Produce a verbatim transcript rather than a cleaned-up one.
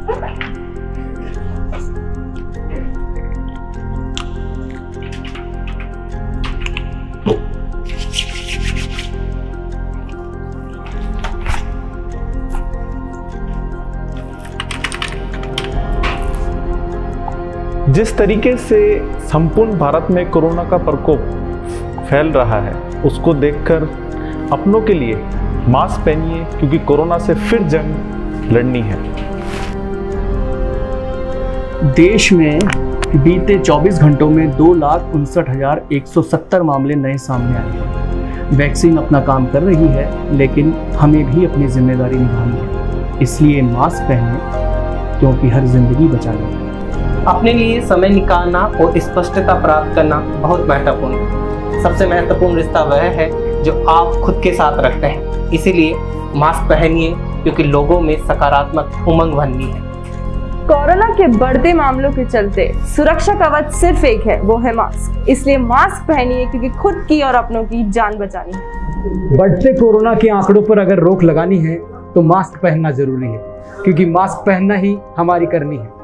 जिस तरीके से संपूर्ण भारत में कोरोना का प्रकोप फैल रहा है, उसको देखकर अपनों के लिए मास्क पहनिए, क्योंकि कोरोना से फिर जंग लड़नी है। देश में बीते चौबीस घंटों में दो लाख उनसठ हजार एक सौ सत्तर मामले नए सामने आए हैं। वैक्सीन अपना काम कर रही है, लेकिन हमें भी अपनी जिम्मेदारी निभानी है। इसलिए मास्क पहने, क्योंकि हर जिंदगी बचानी है। अपने लिए समय निकालना और स्पष्टता प्राप्त करना बहुत महत्वपूर्ण है। सबसे महत्वपूर्ण रिश्ता वह है जो आप खुद के साथ रखते हैं। इसीलिए मास्क पहनिए, क्योंकि लोगों में सकारात्मक उमंग भरनी है। कोरोना के बढ़ते मामलों के चलते सुरक्षा कवच सिर्फ एक है, वो है मास्क। इसलिए मास्क पहनिए, क्योंकि खुद की और अपनों की जान बचानी है। बढ़ते कोरोना के आंकड़ों पर अगर रोक लगानी है तो मास्क पहनना जरूरी है, क्योंकि मास्क पहनना ही हमारी करनी है।